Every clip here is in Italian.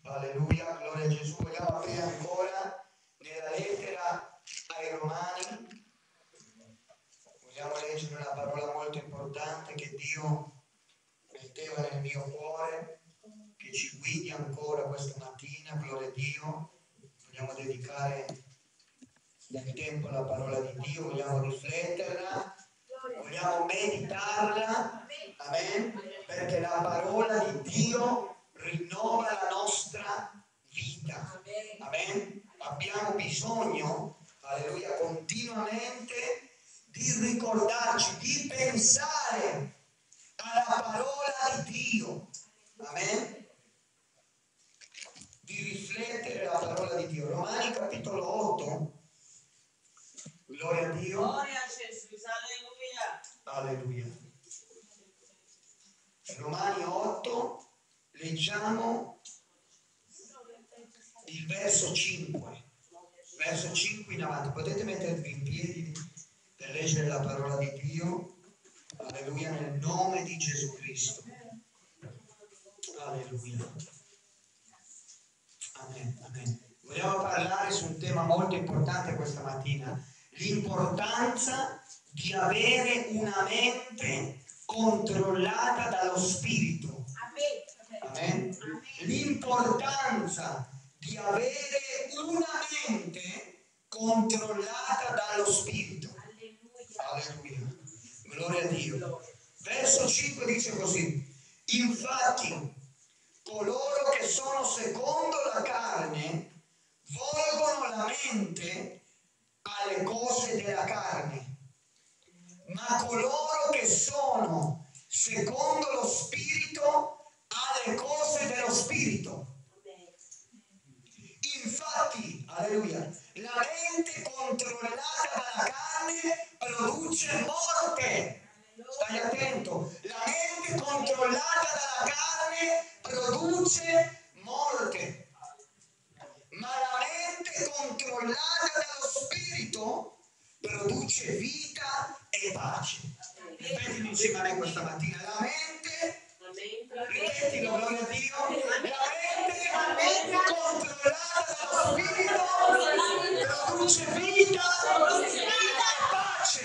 Alleluia, gloria a Gesù. Vogliamo aprire ancora nella lettera ai Romani. Vogliamo leggere una parola molto importante che Dio metteva nel mio cuore, che ci guidi ancora questa mattina, gloria a Dio. Vogliamo dedicare del tempo alla parola di Dio, vogliamo rifletterla, vogliamo meditarla, amen, perché la parola di Dio rinnova la nostra vita, amen. Abbiamo bisogno, alleluia, continuamente di ricordarci, di pensare alla parola di Dio, amen, di riflettere la parola di Dio. Romani capitolo 8, gloria a Dio. Gloria a Gesù, alleluia. Alleluia. Romani 8, leggiamo il verso 5. Verso 5 in avanti. Potete mettervi in piedi per leggere la parola di Dio. Alleluia, nel nome di Gesù Cristo. Alleluia. Amen, amen. Vogliamo parlare su un tema molto importante questa mattina. L'importanza di avere una mente controllata dallo Spirito. Amen. L'importanza di avere una mente controllata dallo Spirito. Alleluia. Gloria a Dio. Verso 5 dice così: infatti coloro che sono secondo la carne volgono la mente alle cose della carne, ma coloro che sono secondo lo Spirito alle cose dello Spirito. Infatti, alleluia, la mente controllata dalla carne produce morte. Stai attento, la mente controllata dalla carne produce morte, ma la mente controllata dallo Spirito produce vita e pace. Ripetimi insieme a me questa mattina: la mente, ripetilo, gloria a Dio, la mente controllata dallo Spirito produce vita e pace.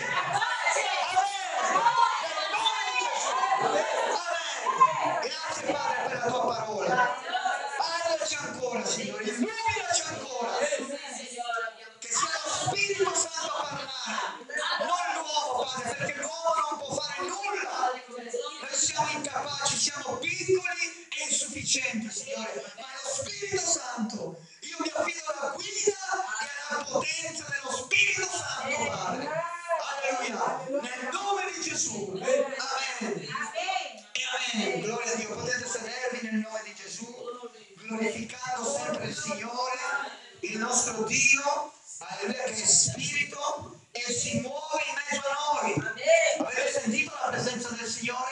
Grazie Padre per la tua parola. Parlaci ancora, Signore, illuminaci ancora. Che sia lo Spirito Santo a parlare, non l'uomo, Padre, perché l'uomo non può fare nulla. Noi siamo incapaci, siamo piccoli e insufficienti, Signore, ma è lo Spirito Santo. Io mi affido alla guida e alla potenza dello Spirito Santo, Padre. Alleluia. Nel nome di Gesù. Amen. Amen, gloria a Dio. Potete sedervi nel nome di Gesù, glorificando sempre il Signore, il nostro Dio, alleluia, che è Spirito e si muove in mezzo a noi. Avete sentito la presenza del Signore?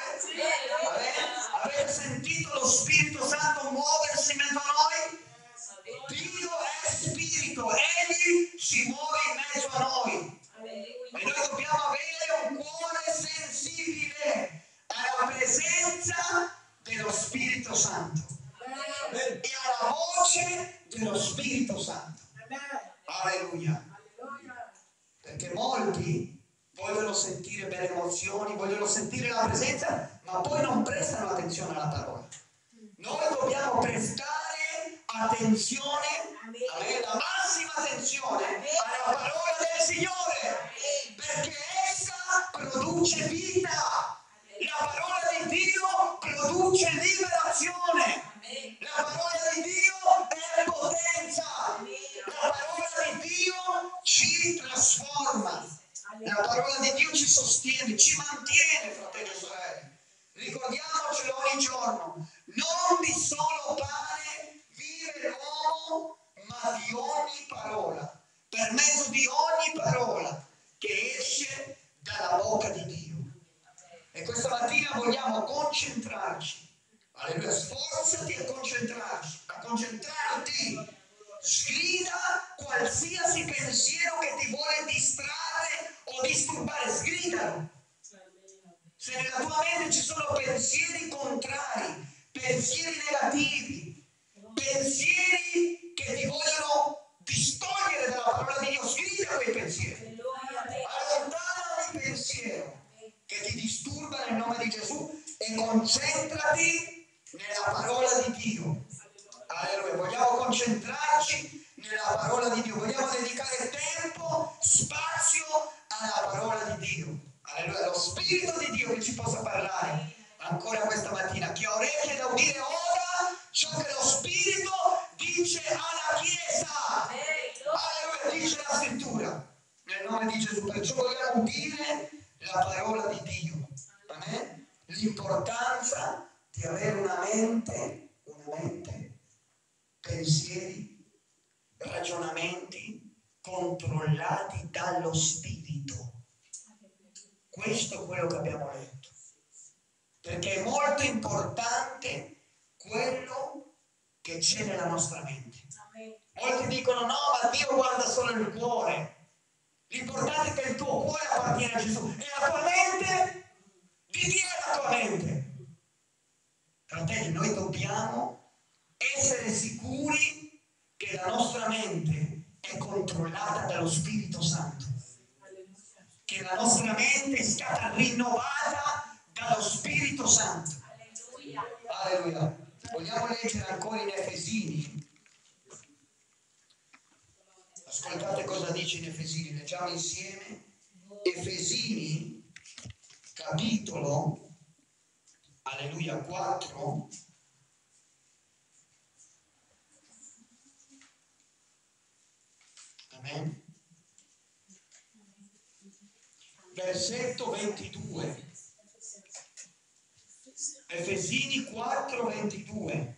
Avete sentito lo Spirito Santo muoversi in mezzo a noi? Dio è Spirito, Egli si muove in mezzo a noi. E noi dobbiamo avere un cuore sensibile alla presenza dello Spirito Santo e alla voce dello Spirito Santo. Alleluia. Perché molti vogliono sentire belle emozioni, vogliono sentire la presenza, ma poi non prestano attenzione alla parola. Noi dobbiamo prestare attenzione, la massima attenzione alla parola del Signore, perché essa produce vita. La parola di Dio produce liberazione. La parola di Dio è potenza. La parola di Dio ci trasforma. La parola di Dio ci sostiene, ci mantiene, fratelli e sorelle. Ricordiamocelo ogni giorno. Non di solo pane vive l'uomo, ma di ogni parola. Per mezzo di ogni parola che esce dalla bocca di Dio. E questa mattina vogliamo concentrarci. Alleluia, sforzati a concentrarci, a concentrarti. Sgrida qualsiasi pensiero che ti vuole distrarre o disturbare, sgridalo. Se nella tua mente ci sono pensieri contrari, pensieri negativi, pensieri parola di Dio. Alleluia. Vogliamo concentrarci nella parola di Dio. Vogliamo dedicare tempo, spazio alla parola di Dio. Alleluia. Lo Spirito di Dio che ci possa parlare ancora questa mattina. Chi ha orecchie da udire ora ciò che lo Spirito dice alla Chiesa. Alleluia. Dice la Scrittura. Nel nome di Gesù. Perciò vogliamo udire la parola di Dio. Amen. L'importanza di avere una mente, pensieri, ragionamenti controllati dallo Spirito. Questo è quello che abbiamo letto, perché è molto importante quello che c'è nella nostra mente. Molti dicono no, ma Dio guarda solo il cuore. L'importante è che il tuo cuore appartiene a Gesù. E la tua mente? Di chi è la tua mente? Fratelli, noi dobbiamo essere sicuri che la nostra mente è controllata dallo Spirito Santo, che la nostra mente è stata rinnovata dallo Spirito Santo. Alleluia. Vogliamo leggere ancora in Efesini? Ascoltate cosa dice in Efesini, leggiamo insieme. Efesini, capitolo, alleluia, 4. Amen. Versetto 22. Efesini 4, 22.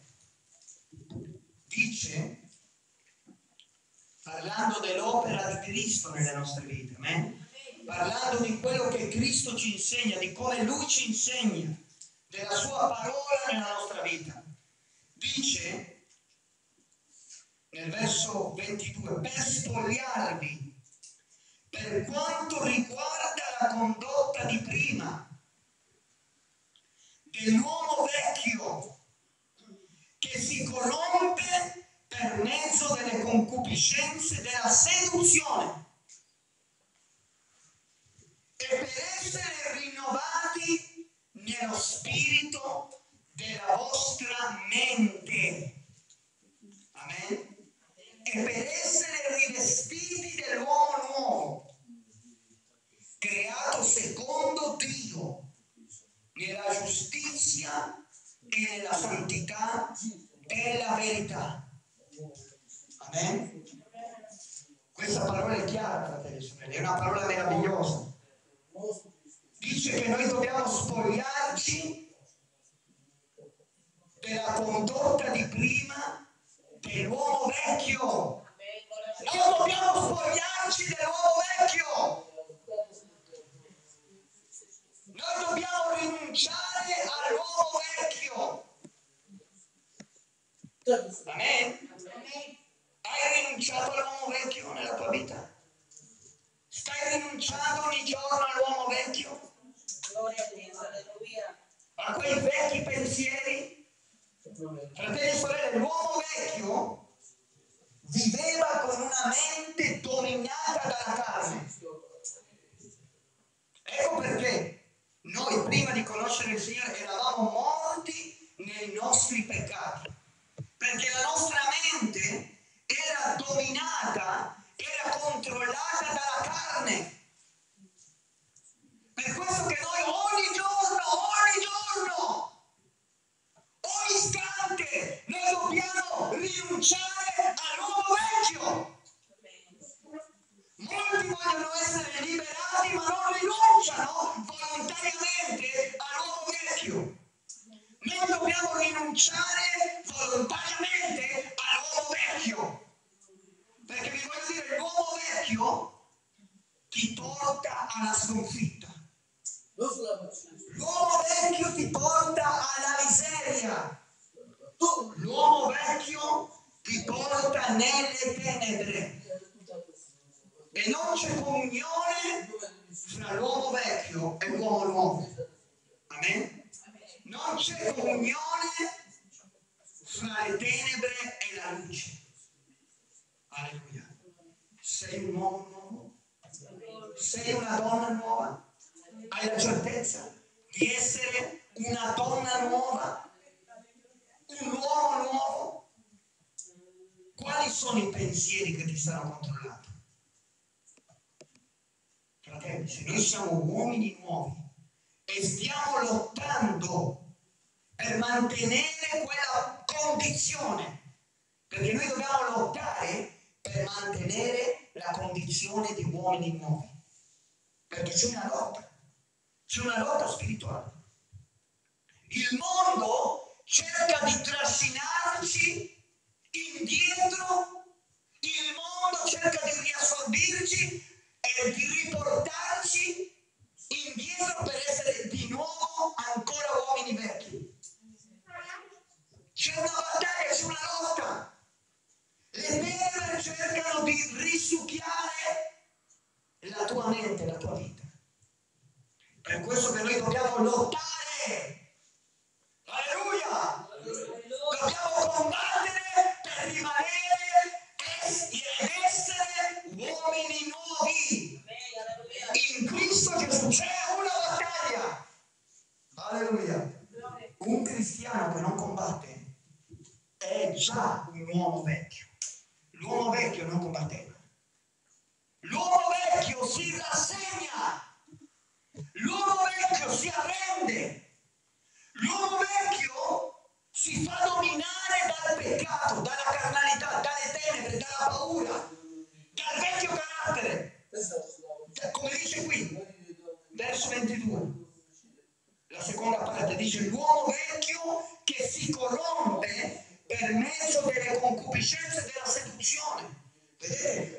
Dice, parlando dell'opera di Cristo nelle nostre vite, amen? Parlando di quello che Cristo ci insegna, di come Lui ci insegna, della Sua parola nella nostra vita. Dice, nel verso 22, per spogliarvi, per quanto riguarda la condotta di prima, dell'uomo vecchio, che si corrompe per mezzo delle concupiscenze della seduzione, e per essere rinnovati nello spirito della vostra mente. Amen. E per essere rivestiti dell'uomo nuovo, creato secondo Dio, nella giustizia e nella santità della verità. Amen. Questa parola è chiara, fratelli e sorelle, è una parola meravigliosa. Dice che noi dobbiamo spogliarci della condotta di prima dell'uomo vecchio. Noi dobbiamo spogliarci dell'uomo vecchio. Noi dobbiamo rinunciare all'uomo vecchio. Amen. Hai rinunciato all'uomo vecchio nella tua vita? Stai rinunciando ogni giorno all'uomo vecchio? A quei vecchi pensieri? Fratelli e sorelle, l'uomo vecchio viveva con una mente dominata dalla carne. Ecco perché noi prima di conoscere il Signore eravamo morti nei nostri peccati, perché la nostra mente era dominata, era controllata dalla carne. Per questo che noi ogni giorno, ogni istante, noi dobbiamo rinunciare all'uomo vecchio. Molti vogliono essere liberati ma non rinunciano volontariamente all'uomo vecchio. Noi dobbiamo rinunciare volontariamente all'uomo vecchio. Perché vi voglio dire, l'uomo vecchio ti porta alla sconfitta. L'uomo vecchio ti porta alla miseria. L'uomo vecchio ti porta nelle tenebre. E non c'è comunione fra l'uomo vecchio e l'uomo nuovo. Amen? Non c'è comunione fra le tenebre e la luce. Alleluia. Sei un uomo nuovo? Sei una donna nuova? Hai la certezza di essere una donna nuova? un uomo nuovo, quali sono i pensieri che ti stanno controllando? Fratelli, se noi siamo uomini nuovi e stiamo lottando per mantenere quella condizione, perché noi dobbiamo lottare per mantenere la condizione di uomini nuovi, perché c'è una lotta spirituale. Il mondo cerca di trascinarci indietro, il mondo cerca di riassorbirci e di riportarci indietro per essere di nuovo ancora uomini vecchi. C'è una battaglia, c'è una lotta. Le tenebre cercano di risucchiare la tua mente, la tua vita. Per questo che noi dobbiamo lottare. Alleluia! Dobbiamo combattere per rimanere ed essere uomini nuovi. In Cristo Gesù c'è una battaglia. Alleluia! Un cristiano che non combatte è già un uomo vecchio. L'uomo vecchio non combatteva. L'uomo vecchio si rassegna. L'uomo vecchio si arrende. L'uomo vecchio si fa dominare dal peccato, dalla carnalità, dalle tenebre, dalla paura, dal vecchio carattere. Come dice qui, verso 22. La seconda parte dice: l'uomo vecchio che si corrompe per mezzo delle concupiscenze e della seduzione. Vedete,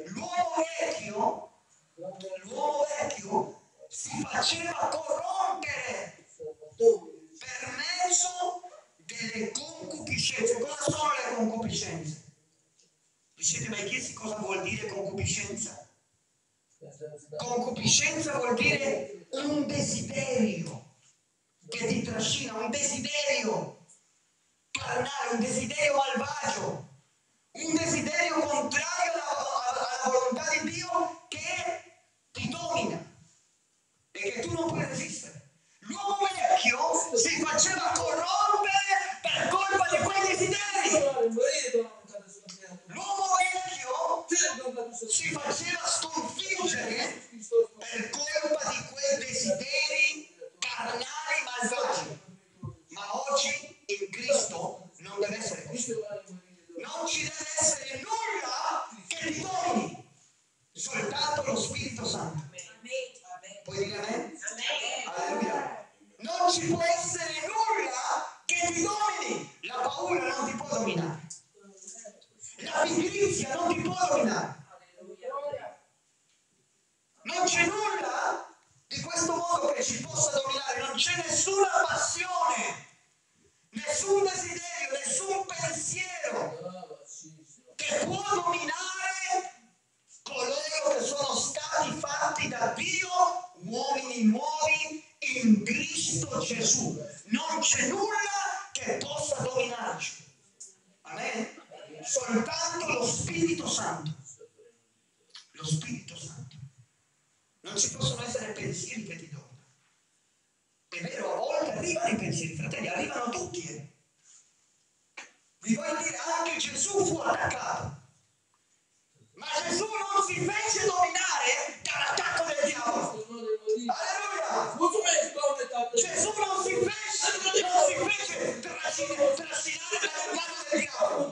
l'uomo vecchio si faceva corrompere per mezzo delle concupiscenze. Cosa sono le concupiscenze? Vi siete mai chiesti cosa vuol dire concupiscenza? Concupiscenza vuol dire un desiderio che ti trascina, un desiderio carnale, un desiderio malvagio, un desiderio contrario alla volontà di Dio che ti domina e che tu non puoi resistere. L'uomo vecchio si faceva corrompere per colpa di quei desideri. L'uomo vecchio si faceva sconfiggere per colpa di quei desideri carnali malvagi. Ma oggi in Cristo non deve essere così. Non ci deve essere nulla che ti domini, soltanto lo Spirito Santo. Puoi dire amen? Alleluia. Non ci può essere nulla che ti domini. La paura non ti può dominare. La pigrizia non ti può dominare. Non c'è nulla di questo mondo che ci possa dominare. Non c'è nessuna passione, nessun desiderio, nessun pensiero che può dominare coloro che sono stati fatti da Dio uomini nuovi in Cristo Gesù. Non c'è nulla che possa dominarci. Amen? Soltanto lo Spirito Santo. Lo Spirito Santo. Non ci possono essere pensieri che ti dominano. È vero, a volte arrivano i pensieri, fratelli, arrivano tutti. Vi voglio dire, anche Gesù fu attaccato. Ma Gesù non si fece dominare dall'attacco del diavolo. Alleluia! Gesù non si fece trascinare dall'inganno del diavolo.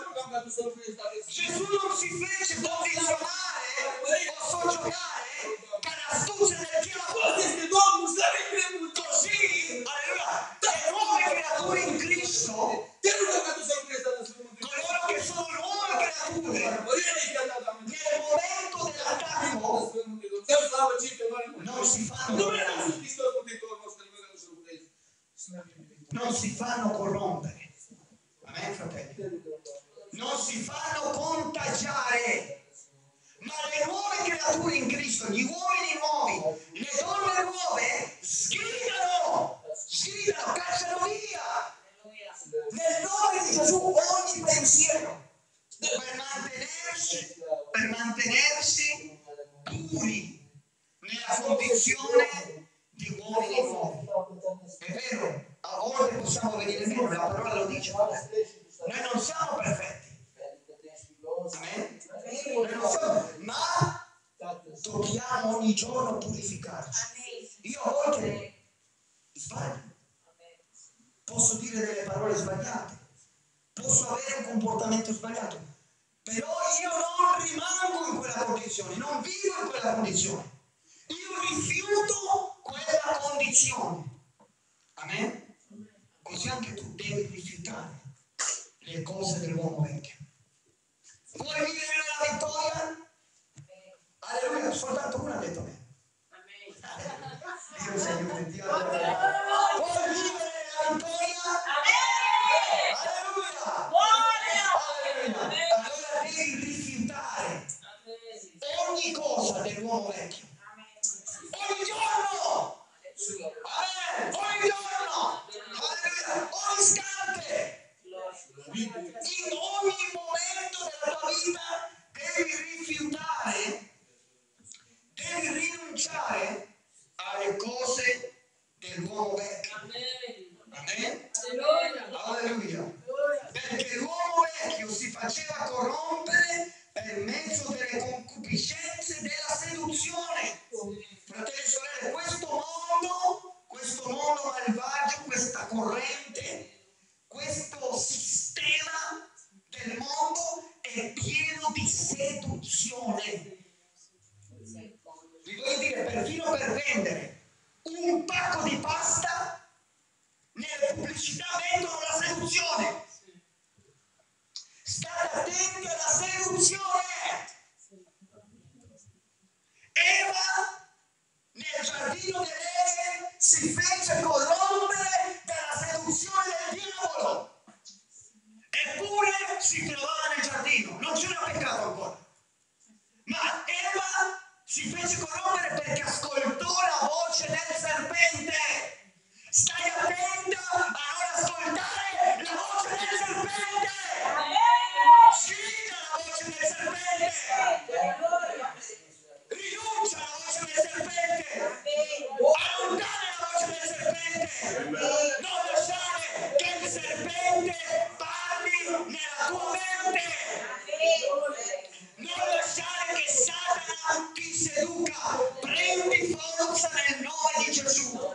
Gesù non si fece condizionare o soggiogare dall'astuzia del diavolo. Così, alleluia, le nuove creature in Cristo, coloro che sono nuove creature, nel momento dell'attacco non si fanno non si fanno corrompere. Amen, fratelli? Non si fanno contagiare. Ma le nuove creature in Cristo, gli uomini nuovi, le donne nuove, sgridano, cacciano via nel nome di Gesù ogni pensiero per mantenersi puri nella condizione di uomini nuovi. È vero, a a volte possiamo venire meno, la parola lo dice. Noi non siamo perfetti. Amen? Noi non siamo, ma dobbiamo ogni giorno purificarci. Io a volte sbaglio. Posso dire delle parole sbagliate. Posso avere un comportamento sbagliato. Però io non rimango in quella condizione, non vivo in quella condizione. Io rifiuto quella condizione. Amen? Così anche tu devi rifiutare le cose dell'uomo vecchio. Vuoi vivere nella vittoria? Alleluia, soltanto uno ha detto a me. Dio si aiuti, Dio aiuti. Vuoi vivere nella vittoria? Alleluia! Alleluia! Allora devi rifiutare ogni cosa dell'uomo vecchio. Ogni giorno! Amen! Ogni giorno! Alleluia! Ogni istante! In ogni momento della tua vita devi rifiutare, devi rinunciare alle cose dell'uomo vecchio. Amen? Alleluia. Perché l'uomo vecchio si faceva corrompere per mezzo delle concupiscenze della seduzione. Fratelli e sorelle, questo mondo malvagio, questa corrente, questo sistema del mondo è pieno di seduzione. Vi voglio dire, perfino per vendere un pacco di pasta, nelle pubblicità vendono la seduzione. State attenti alla seduzione. Eva nel giardino dell'Eden si fece corrompere dalla seduzione del diavolo. Eppure si trovava nel giardino, non c'era peccato ancora. Ma Eva si fece corrompere perché ascoltò la voce del serpente. Stai attenta a non ascoltare la voce del serpente. Sgrida la voce del serpente. Rinuncia alla voce del serpente. Allontana la voce del serpente. Non lasciare che il serpente parli nella tua mente. Non lasciare che Satana ti seduca. Prendi forza nel nome di Gesù.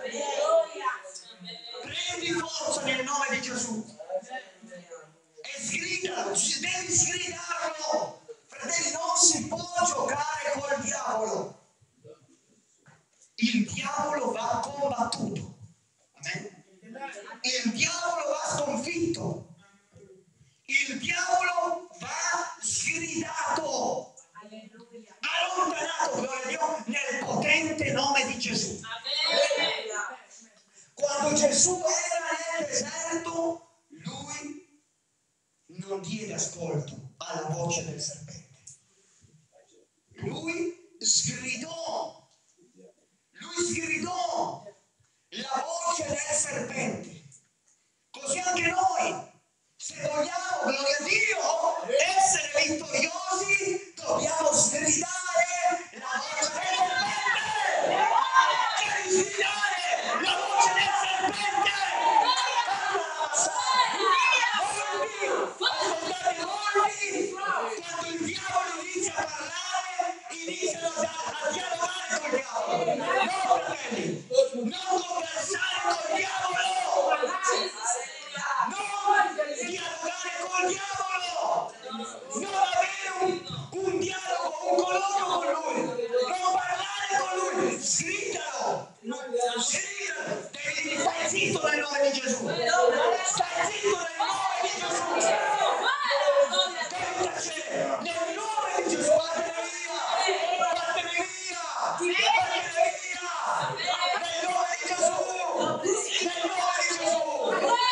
Prendi forza nel nome di Gesù. E sgridalo, devi sgridarlo. Fratelli, non si può giocare col diavolo. Il diavolo va combattuto. Amen? Il diavolo va sconfitto. Il diavolo va sgridato. Allontanato, gloria a Dio, nel potente nome di Gesù. Quando Gesù era nel deserto, lui non diede ascolto alla voce del serpente. Lui sgridò la voce del serpente. Così anche noi, se vogliamo, gloria a Dio, essere vittoriosi, dobbiamo sgridare la voce del serpente. Devi sgridare la voce del serpente. Ascoltate molti, quando il diavolo inizia a parlare, iniziano a dialogare col diavolo. No, fratelli, non conversare col diavolo. Non dialogare col diavolo. Non avere un dialogo, un colloquio con lui. Non parlare con lui. Sgridalo. Sgridalo. Devi stai zitto nel nome di Gesù. Stai zitto nel nome di Gesù. Nel nome di Gesù, vattene via! Vattene via! Vattene via! Nel nome di Gesù! Nel nome di Gesù!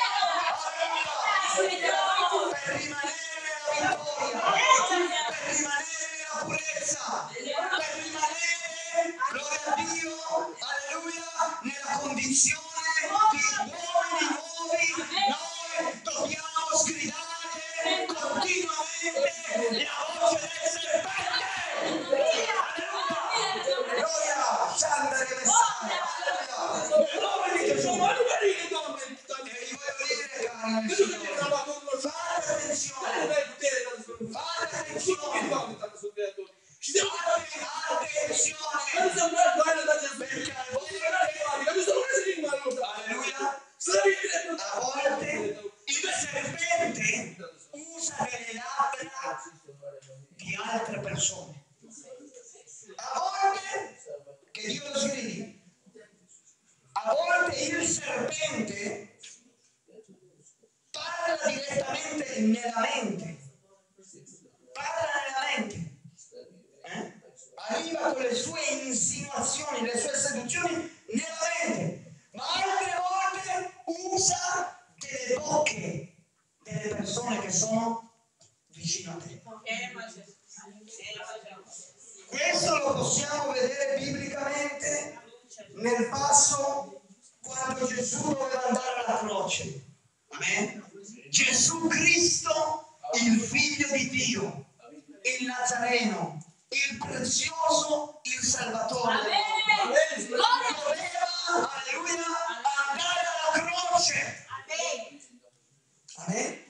Alleluia! Per rimanere nella vittoria, per rimanere nella purezza, per rimanere, gloria a Dio, alleluia, nella condizione di uomini nuovi, noi dobbiamo sgridare continuamente la voce del serpente. Alleluia! Sandra che messaggio! Alleluia! Nel nome di Gesù! altre persone. A volte, che Dio lo sgridi, a volte il serpente parla direttamente nella mente. Parla nella mente. Arriva con le sue insinuazioni, le sue seduzioni nella mente. Ma altre volte usa delle bocche delle persone che sono vicino a te. Questo lo possiamo vedere biblicamente nel passo quando Gesù doveva andare alla croce. Amen. Gesù Cristo, il Figlio di Dio, il Nazareno, il prezioso, il Salvatore del mondo, doveva, alleluia, andare alla croce. Amen.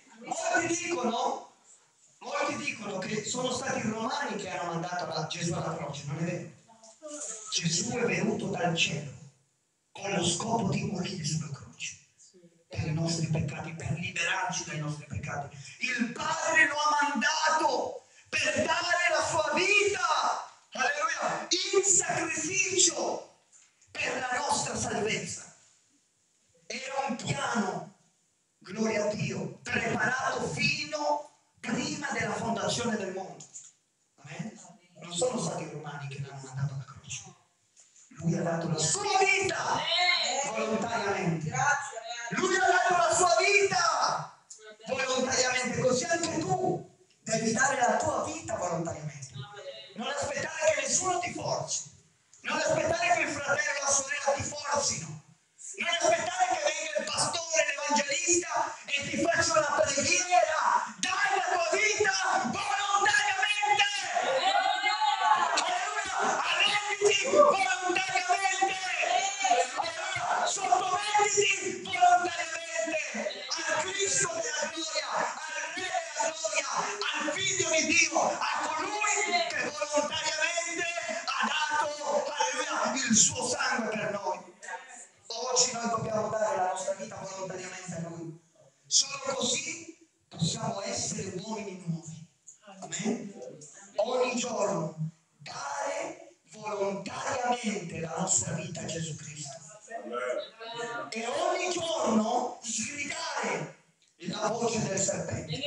Molti dicono che sono stati i romani che hanno mandato Gesù alla croce, non è vero? Gesù è venuto dal cielo con lo scopo di morire sulla croce per i nostri peccati, per liberarci dai nostri peccati. Il Padre lo ha mandato per dare la sua vita, alleluia, in sacrificio per la nostra salvezza. Era un piano, gloria a Dio, preparato fino prima della fondazione del mondo. Amen? Non sono stati i romani che l'hanno mandato alla croce. Lui ha dato la sua vita volontariamente. Lui ha dato la sua vita volontariamente, così anche tu devi dare la tua vita volontariamente. Non aspettare che nessuno ti forzi. Non aspettare che il fratello o la sorella ti forzino. Non aspettare che venga il pastore, l'evangelista e ti faccia una preghiera. Dai la tua vita volontariamente. Alleluia. Arrenditi volontariamente. Alleluia. Sottomettiti volontariamente al Cristo della gloria, al Re della gloria, al Figlio di Dio, a colui che volontariamente ha dato, alleluia, il suo sangue per noi. Oggi noi dobbiamo dare la nostra vita volontariamente a Lui. Solo così possiamo essere uomini nuovi. Amen? Ogni giorno dare volontariamente la nostra vita a Gesù Cristo. E ogni giorno sgridare la voce del serpente. E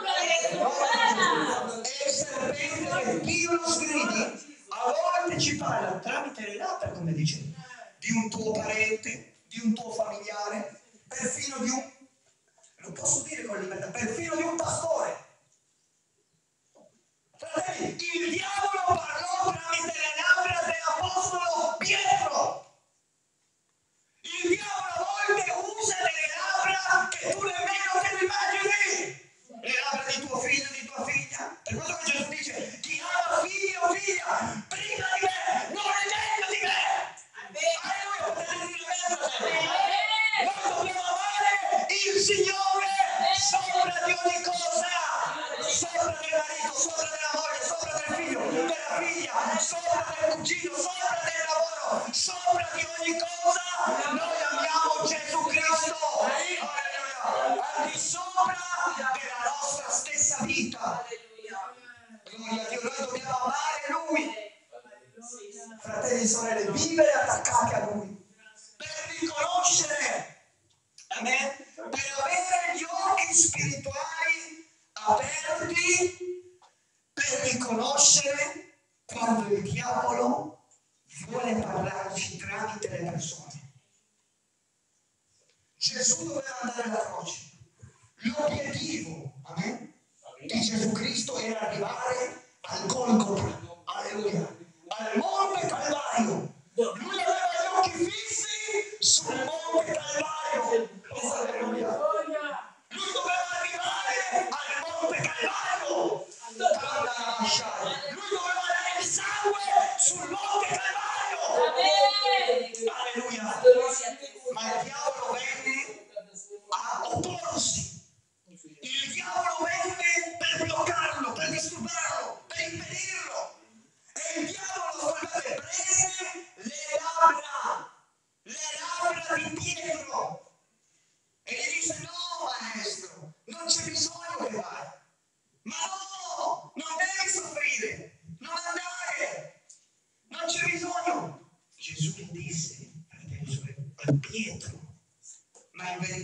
il serpente che Dio lo sgridi a volte ci parla tramite le labbra, come dicevo, di un tuo parente, di un tuo familiare, perfino di un, lo posso dire con libertà, perfino di un pastore. Fratelli, il diavolo parlò tramite le labbra dell'apostolo Pietro. Il diavolo a volte usa delle labbra che tu nemmeno te ne immagini. Le labbra di tuo figlio, di tua figlia. Per questo che Gesù dice, chi ama figlio o figlia, prima di me, non è meglio di me. Alleluia, potete dire amen, fratelli. Noi dobbiamo amare il Signore sopra di ogni cosa. Sopra del marito, sopra della moglie, sopra del figlio, della figlia, sopra del cugino, sopra del lavoro, sopra di ogni cosa. Noi amiamo Gesù Cristo. Alleluia. Al di sopra della nostra stessa vita. Gloria a Dio, noi dobbiamo amare Lui. Fratelli e sorelle, vivere attaccati a Lui. Per riconoscere, amen, per avere gli occhi spirituali aperti, per riconoscere quando il diavolo vuole parlarci tramite le persone. Gesù doveva andare alla croce. L'obiettivo, amen, di Gesù Cristo era arrivare al Golgota, alleluia, al Monte Calvario. Lui aveva gli occhi fissi sul Monte Calvario, alleluia. Lui doveva arrivare al Monte Calvario. Lui doveva dare il sangue sul Monte Calvario. Alleluia. Ma il diavolo venne a opporsi. Il diavolo venne per bloccarlo, per disturbarlo, per impedirlo. E il diavolo, guardate, prese le labbra di Pietro e gli disse: no, maestro, non c'è bisogno che vai. Ma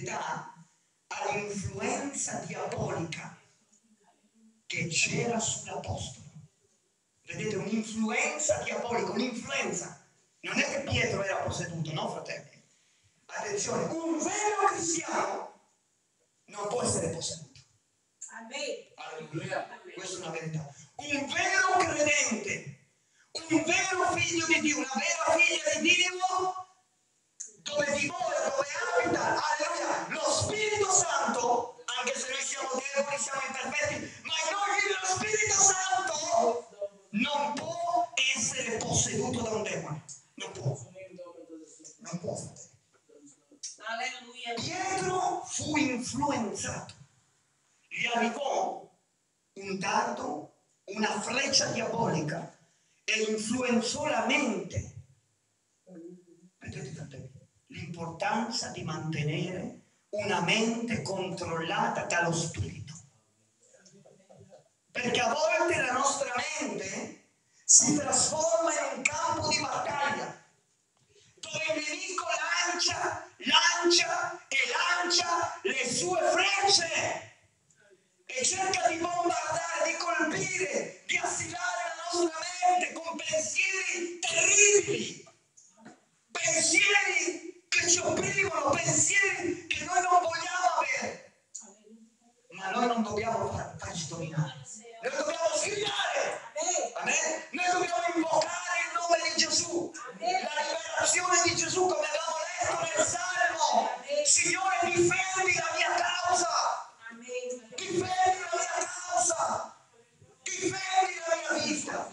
proprietà all'influenza diabolica che c'era sull'apostolo. Vedete, un'influenza diabolica, un'influenza. Non è che Pietro era posseduto, no, fratelli? Attenzione, un vero cristiano non può essere posseduto. Alleluia. Questa è una verità. Un vero credente, un vero figlio di Dio, una vera figlia di Dio, dove dimora, dove abita, alleluia, lo Spirito Santo, anche se noi siamo deboli, siamo imperfetti, ma in noi vive lo Spirito Santo, non può essere posseduto da un demone. Non può. Non può, fratello. Alleluia. Pietro fu influenzato. Gli arrivò un dardo, una freccia diabolica e influenzò la mente. Vedete, fratelli, l'importanza di mantenere una mente controllata dallo Spirito. Perché a volte la nostra mente si trasforma in un campo di battaglia, dove il nemico lancia le sue frecce e cerca di bombardare, di colpire, di assilare la nostra mente con pensieri terribili, pensieri che ci opprimono, pensieri che noi non vogliamo avere. Ma noi non dobbiamo farci dominare, noi dobbiamo sgridare. Amen. Noi dobbiamo invocare il nome di Gesù, la liberazione di Gesù, come abbiamo letto nel Salmo. Signore, difendi la mia causa, difendi la mia causa, difendi la mia vita.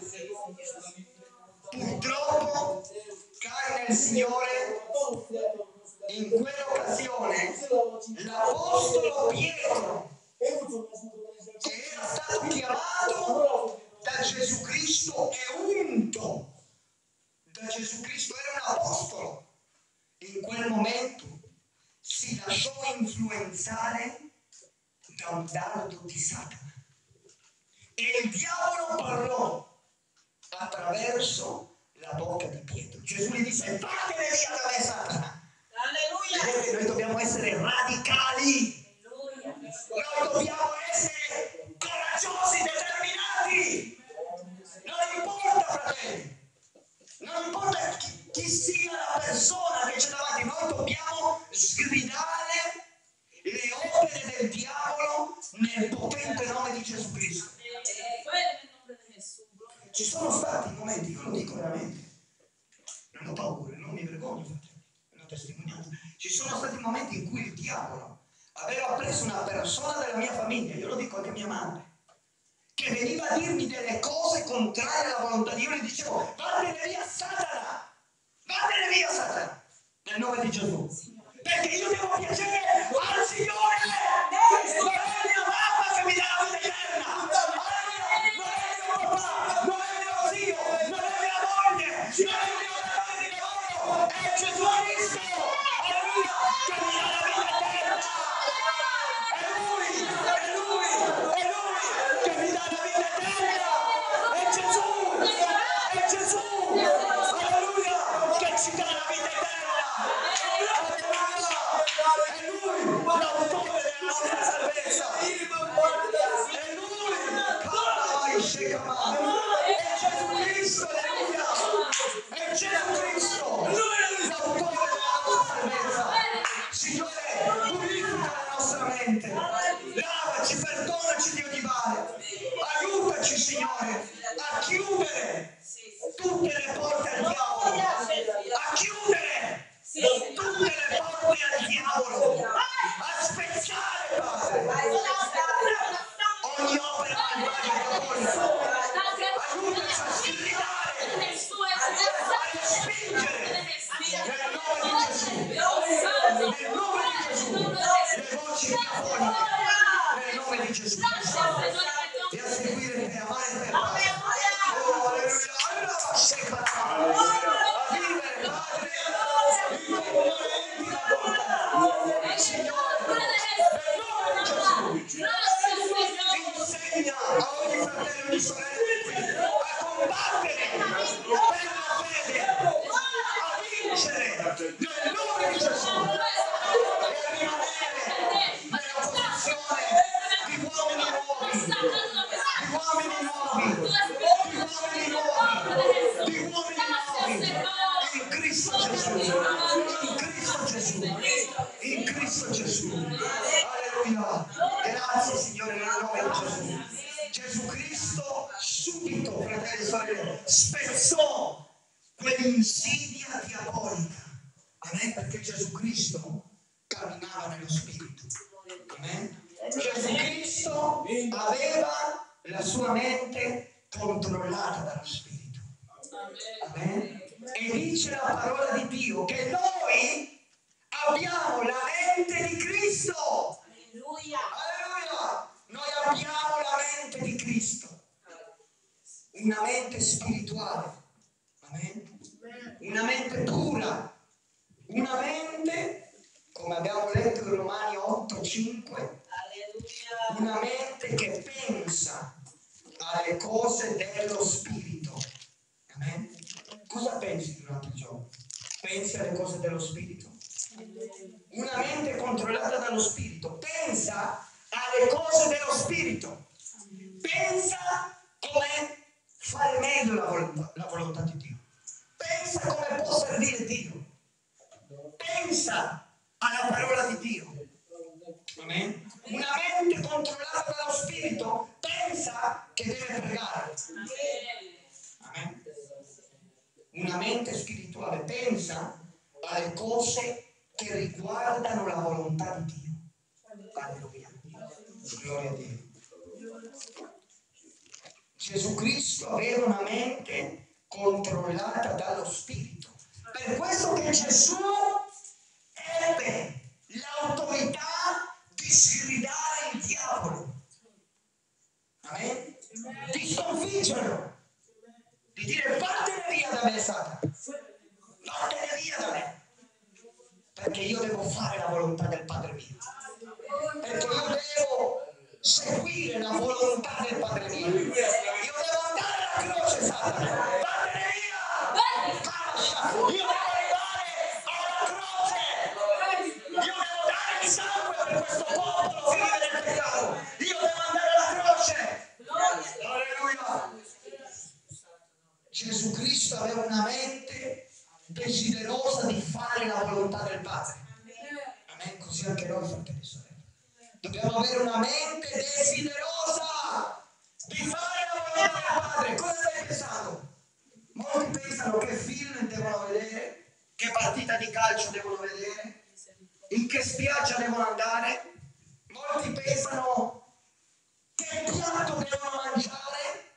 Purtroppo cade nel Signore in quell'occasione l'apostolo Pietro, che era stato chiamato da Gesù Cristo e unto da Gesù Cristo, era un apostolo. In quel momento si lasciò influenzare da un dardo di Satana e il diavolo parlò attraverso la bocca di Pietro. Gesù gli disse: vattene via da me, Satana. Alleluia. Vedete, noi dobbiamo essere radicali. Noi dobbiamo essere coraggiosi, determinati. Non importa, fratelli, non importa chi sia la persona che c'è davanti, noi dobbiamo sgridare le opere del diavolo nel potente nome di Gesù Cristo. Ci sono stati momenti, io lo dico veramente, non ho paura, non mi vergogno, fratelli, è una testimonianza. Ci sono stati momenti in cui il diavolo aveva preso una persona della mia famiglia, io lo dico anche a mia madre, che veniva a dirmi delle cose contrarie alla volontà di Dio, e dicevo: vattene via Satana, nel nome di Gesù, perché io devo piacere al Signore, non è mia mamma che mi dà la vita eterna, non è mio papà, non è mio zio, non è mia moglie, non è mio datore di lavoro, è Gesù Cristo, alleluia, che mi dà la vita eterna. È Lui che mi dà la vita eterna. È Gesù, alleluia, che ci dà la vita eterna. Alleluia, è Lui l'autore della nostra salvezza. È Lui, è Gesù Cristo, alleluia. È Gesù Cristo, l'autore della nostra salvezza. Signore, purifica la nostra mente, lavaci, perdonaci, Dio di male, aiutaci, Signore, a chiudere tutte le porte al diavolo, a chiudere tutte le porte al diavolo, a spezzare, Padre, ogni opera malvagia e diabolica. Aiutaci a sgridare, a respingere nel nome di Gesù, nel nome di Gesù, le voci diaboliche, nel nome di Gesù Cristo, e a seguire te, amare te, Padre. Oh, alleluia, a vivere, Padre, in comunione intima con te, Signore, nel nome di Gesù. Insegna a ogni fratello e ogni sorella a combattere per la fede, a vincere nel nome di Gesù, e a rimanere di uomini nuovi, in Cristo Gesù, in Cristo Gesù. Alleluia. Grazie Signore nel nome di Gesù. Gesù Cristo subito, fratelli e sorelle, spezzò quell'insidia diabolica. Amen? Perché Gesù Cristo camminava nello Spirito. Amen? Gesù Cristo aveva la sua mente controllata dallo Spirito. Amen? E dice la parola di Dio che noi abbiamo la mente di Cristo. Alleluia! Noi abbiamo la mente di Cristo. Una mente spirituale. Amen? Una mente pura. Una mente, come abbiamo letto in Romani 8:5, una mente che pensa alle cose dello Spirito. Amen? Cosa pensi durante il giorno? Pensi alle cose dello Spirito? Una mente controllata dallo Spirito pensa alle cose dello Spirito. Pensa come fare meglio la volontà di Dio. Pensa come può servire Dio. Pensa alla parola di Dio. Amen? Una mente controllata dallo Spirito pensa che deve pregare. Amen? Una mente spirituale pensa alle cose che riguardano la volontà di Dio. Alleluia. Gloria a Dio. Gesù Cristo aveva una mente controllata dallo Spirito. Per questo che Gesù ebbe l'autorità di sgridare il diavolo. Amen? Di sconfiggerlo. Di dire vattene via da me, Satana. Vattene via da me. Perché io devo fare la volontà del Padre mio. Perché io devo seguire la volontà del Padre mio. Io devo andare alla croce, Satana. Vattene via! Io devo arrivare alla croce. Io devo dare il sangue per questo popolo che vive nel peccato. Io devo andare alla croce. Alleluia. Gesù Cristo aveva una mente desiderosa di fare la volontà del Padre. Amen. Così anche noi, fratelli e sorelle. Dobbiamo avere una mente desiderosa di fare la volontà del Padre. Cosa stai pensando? Molti pensano che film devono vedere, che partita di calcio devono vedere, in che spiaggia devono andare. Molti pensano che piatto devono mangiare.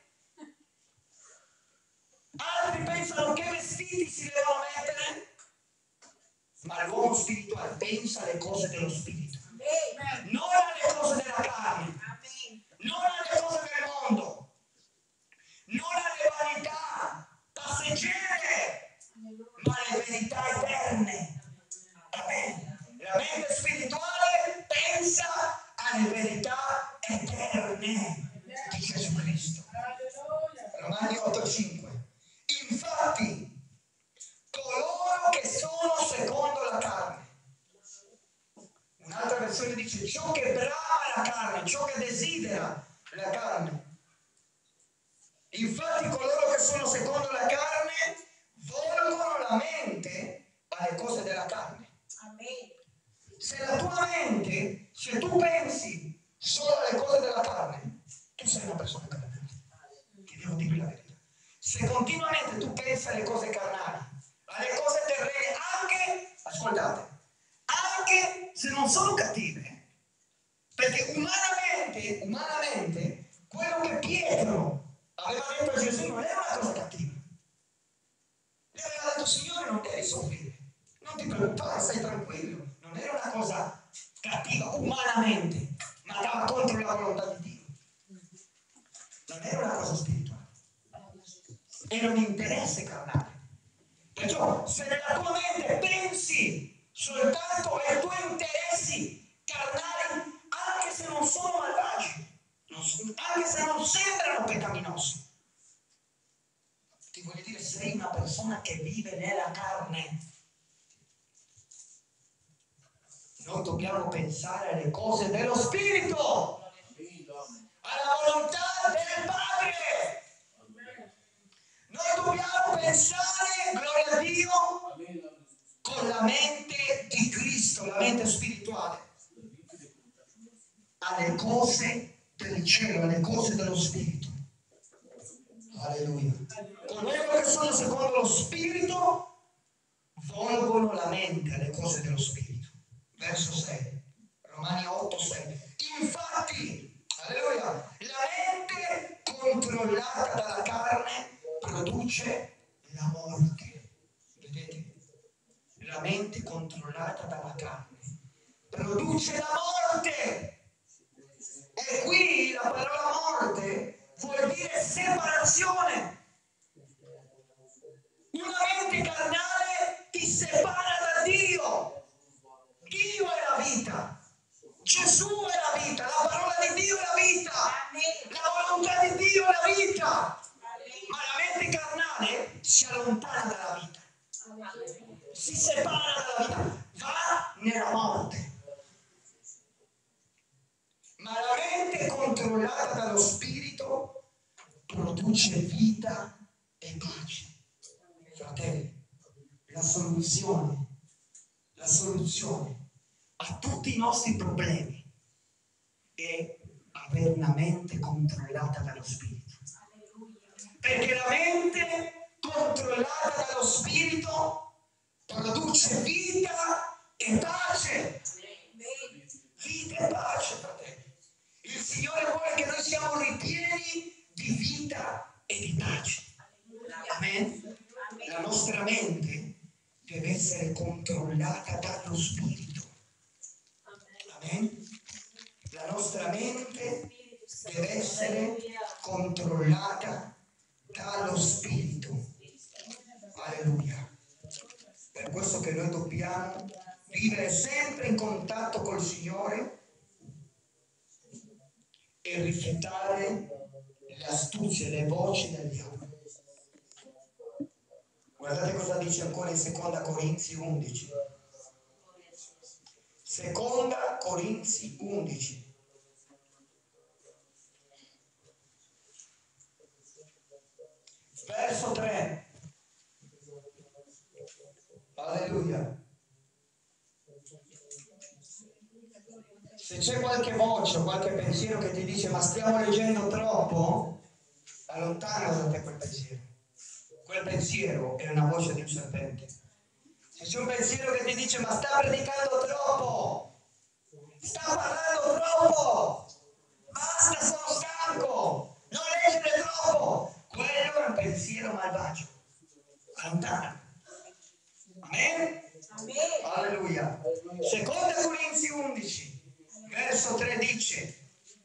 Altri pensano che vestiti si devono mettere. Ma l'uomo spirituale pensa alle cose dello Spirito, non alle cose della carne, non alle cose del mondo, non alle vanità passeggere, ma alle verità eterne. Amen. La mente spirituale pensa alle verità eterne di Gesù Cristo. Romani 8:5. Infatti, coloro che sono secondo la carne. Un'altra versione dice ciò che brama la carne, ciò che desidera la carne. Infatti coloro che sono secondo la carne volgono la mente alle cose della carne. Se la tua mente, se tu pensi solo alle cose della carne, tu sei una persona carnale. Ti devo dire la verità. Se continuamente tu pensi alle cose carnali, alle cose terrene, anche, ascoltate, anche se non sono cattive, perché umanamente, quello che Pietro aveva detto a Gesù non era una cosa cattiva. Gli aveva detto, Signore, non devi soffrire, non ti preoccupare, stai tranquillo. Non era una cosa cattiva umanamente, ma andava contro la volontà di Dio. Non era una cosa spirituale. Era un interesse carnale. Perciò se nella tua mente pensi soltanto ai tuoi interessi carnali, anche se non sono malvagi, anche se non sembrano peccaminosi, ti voglio dire, sei una persona che vive nella carne. Noi dobbiamo pensare alle cose dello Spirito, alla volontà dello Spirito. Alleluia. Coloro che sono secondo lo Spirito volgono la mente alle cose dello Spirito. Verso 6. Romani 8, 6. Infatti, alleluia, la mente controllata dalla carne produce la morte. Vedete? La mente controllata dalla carne produce la morte. E qui la parola morte vuol dire separazione. Una mente carnale ti separa da Dio. Dio è la vita. Gesù è la vita. La parola di Dio è la vita. La volontà di Dio è la vita. Ma la mente carnale si allontana dalla vita. Si separa dalla vita. Va nella morte. Ma la mente controllata dallo Spirito produce vita e pace. Fratelli, la soluzione a tutti i nostri problemi è avere una mente controllata dallo Spirito. Perché la mente controllata dallo Spirito produce vita e pace. Vita e pace, fratelli. Il Signore vuole che noi siamo ripieni di vita e di pace. Amen. La nostra mente deve essere controllata dallo Spirito. Amen. La nostra mente deve essere controllata dallo Spirito. Alleluia. Per questo che noi dobbiamo vivere sempre in contatto col Signore e rifiutare le astuzie, le voci del diavolo. Guardate cosa dice ancora in 2 Corinzi 11. 2 Corinzi 11. Verso 3. Alleluia. Se c'è qualche voce o qualche pensiero che ti dice ma stiamo leggendo troppo, allontana da te quel pensiero. Quel pensiero è una voce di un serpente. Se c'è un pensiero che ti dice ma sta predicando troppo, sta parlando troppo, basta, sono stanco, non leggere troppo, quello è un pensiero malvagio. Allontana. Amen? Amen. Alleluia. 2 Corinzi 11, verso 3 dice: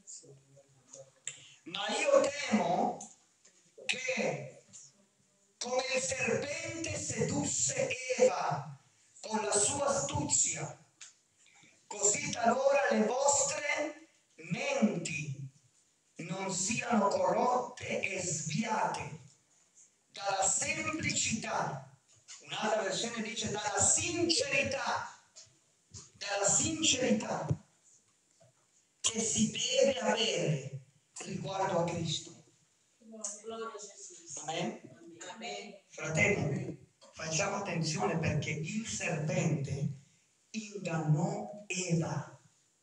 ma io temo che come il serpente sedusse Eva con la sua astuzia, così talora le vostre menti non siano corrotte e sviate dalla semplicità. Un'altra versione dice dalla sincerità che si deve avere riguardo a Cristo. Amen? Amen. Fratelli, facciamo attenzione perché il serpente ingannò Eva.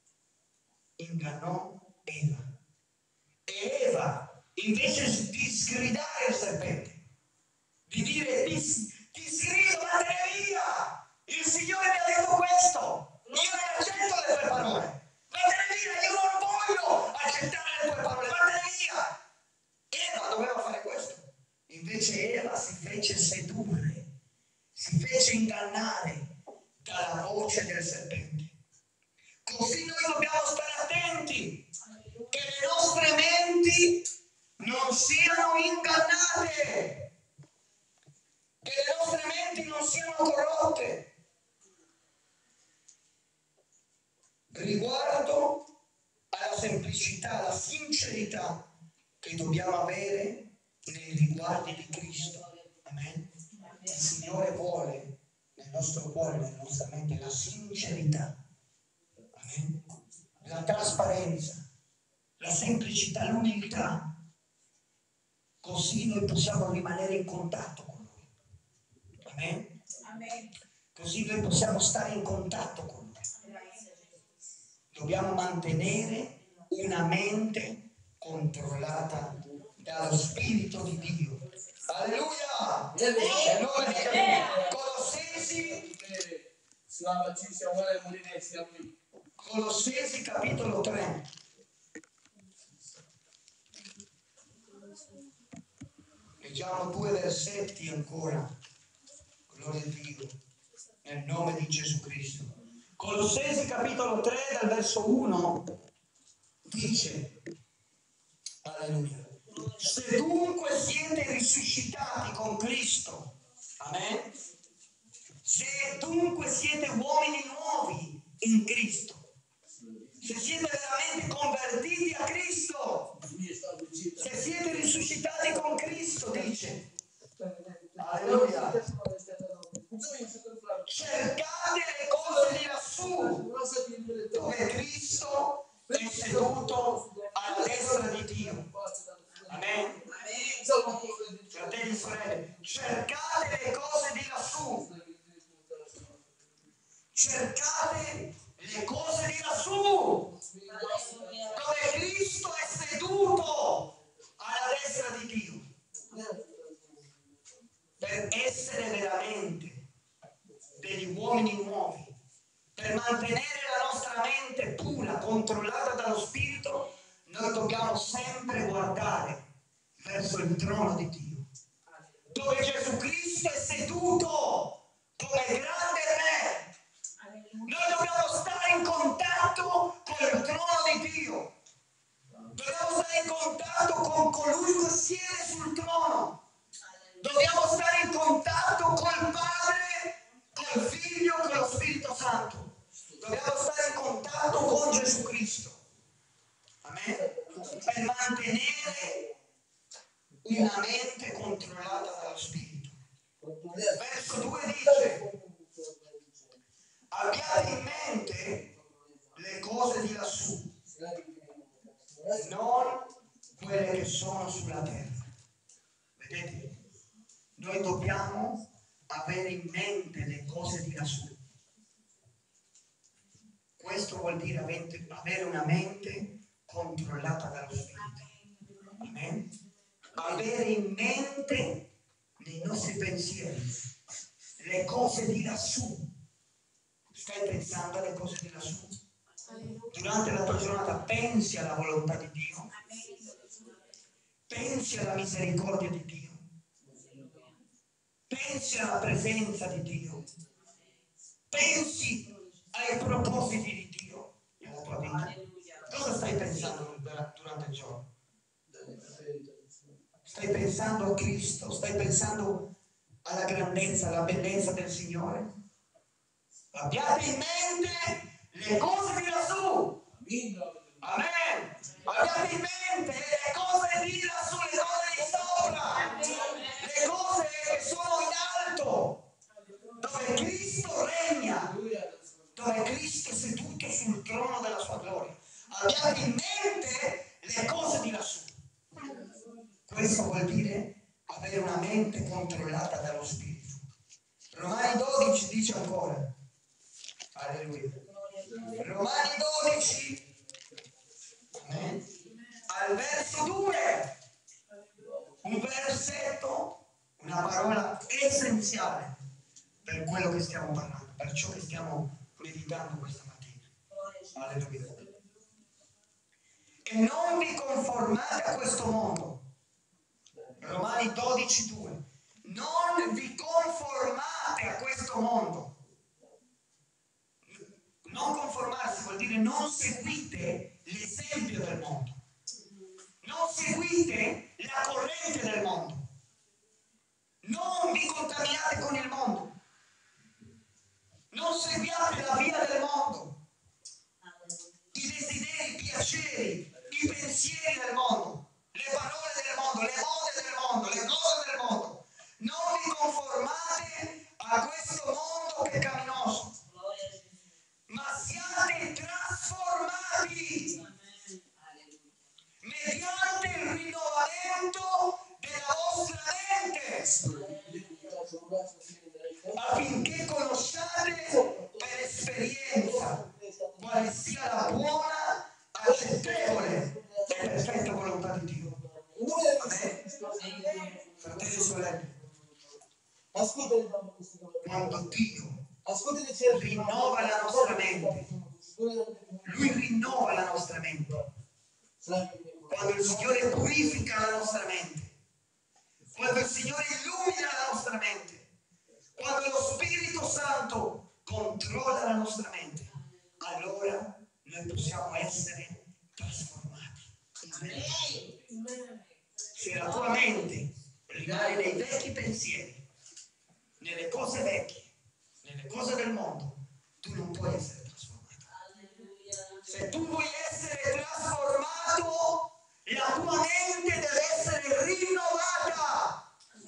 E Eva, invece di sgridare il serpente, di dire ti sgrido, vattene via, il Signore mi ha detto questo, io non accetto le tue parole, vattene via, io non voglio accettare le tue parole, vattene via. Eva doveva fare questo, invece Eva si fece sedurre, si fece ingannare dalla voce del serpente. Così noi dobbiamo stare attenti che le nostre menti non siano ingannate, che le nostre menti non siano corrotte. Riguardo alla semplicità, alla sincerità che dobbiamo avere nei riguardi di Cristo. Amen. Il Signore vuole nel nostro cuore, nella nostra mente, la sincerità. Amen. La trasparenza, la semplicità, l'umiltà. Così noi possiamo rimanere in contatto con Lui. Amen. Amen. Così noi possiamo stare in contatto con Lui. Dobbiamo mantenere una mente controllata dallo Spirito di Dio. Alleluia! Nel nome di Gesù. Colossesi capitolo 3. Leggiamo 2 versetti ancora. Gloria a Dio. Nel nome di Gesù Cristo. Colossesi capitolo 3 dal verso 1 dice, alleluia, se dunque siete risuscitati con Cristo, amen, se dunque siete uomini nuovi in Cristo, se siete veramente convertiti a Cristo, se siete risuscitati con Cristo, dice, alleluia, cercate le cose di lassù, dove Cristo è seduto alla destra di Dio. Amen. Fratelli e sorelle, cercate le cose di lassù. Cercate le cose di lassù, dove Cristo è seduto alla destra di Dio. Per essere veramente degli uomini nuovi, per mantenere la nostra mente pura, controllata dallo Spirito, noi dobbiamo sempre guardare verso il trono di Dio, dove Gesù Cristo è seduto come grande Re. Noi dobbiamo stare in contatto con il trono di Dio, dobbiamo stare in contatto con colui che siede sul trono, dobbiamo stare in contatto col Padre, col Figlio, con lo Spirito Santo, dobbiamo stare in contatto con Gesù Cristo. Amen. Per mantenere una mente controllata dallo Spirito. Verso 2 dice, abbiate in mente le cose di lassù, non quelle che sono sulla terra. Vedete? Noi dobbiamo avere in mente le cose di lassù. Questo vuol dire avere una mente controllata dallo Spirito. Amen. Avere in mente nei nostri pensieri le cose di lassù. Stai pensando alle cose di lassù? Durante la tua giornata pensi alla volontà di Dio? Pensi alla misericordia di Dio? Pensi alla presenza di Dio? Pensi ai propositi di Dio nella tua vita? Cosa stai pensando durante il giorno? Stai pensando a Cristo? Stai pensando alla grandezza, alla bellezza del Signore? Abbiate in mente le cose di lassù. Amen. Abbiate in mente le cose di lassù, le cose di sopra, le cose che sono in alto, dove Cristo regna, dove Cristo è seduto sul trono della sua gloria. Abbiate in mente le cose di lassù. Questo vuol dire avere una mente controllata dallo Spirito. Romani 12 dice ancora, alleluia, Romani 12, amen, al verso 2, un versetto, una parola essenziale per quello che stiamo parlando, per ciò che stiamo meditando questa mattina. Alleluia. E non vi conformate a questo mondo. Romani 12, 2. Non vi conformate a questo mondo. Non conformarsi vuol dire non seguite l'esempio del mondo. Non seguite la corrente del mondo. Non vi contaminate con il mondo. Non seguiate la via del mondo. I desideri, i piaceri, i pensieri del mondo, le parole del mondo, le mode del mondo, le cose del mondo. Non vi conformate a questo mondo peccaminoso, ma siate trasformati mediante il rinnovamento sorelle, Ascoltali, mamma, queste cose. quando Dio Ascoltali, certi. rinnova la nostra mente, Lui rinnova la nostra mente. Quando il Signore purifica la nostra mente, quando il Signore illumina la nostra mente, quando lo Spirito Santo controlla la nostra mente, allora noi possiamo essere trasformati. Amen. Se la tua mente rimane nei vecchi pensieri, nelle cose vecchie, nelle cose del mondo, tu non puoi essere trasformato. Se tu vuoi essere trasformato, la tua mente deve essere rinnovata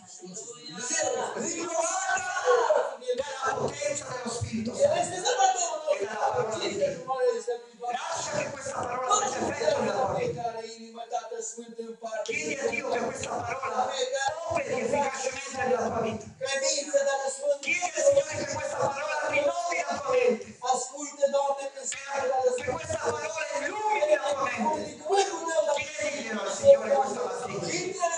dalla potenza dello Spirito Santo e dalla parola di Dio. Lascia che questa parola faccia effetto nella tua vita. Chiedi a Dio che questa parola operi efficacemente nella tua vita. Chiedi al Signore che questa parola rinnovi la tua mente, che questa parola illumini la tua mente. Chiediglielo al Signore questa mattina.